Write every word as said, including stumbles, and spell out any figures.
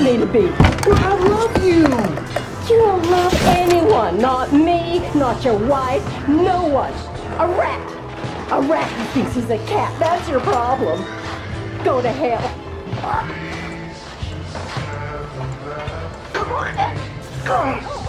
me to be. I love you. You don't love anyone. Not me, not your wife, no one. A rat. A rat who thinks he's a cat. That's your problem. Go to hell. Come on. Come on.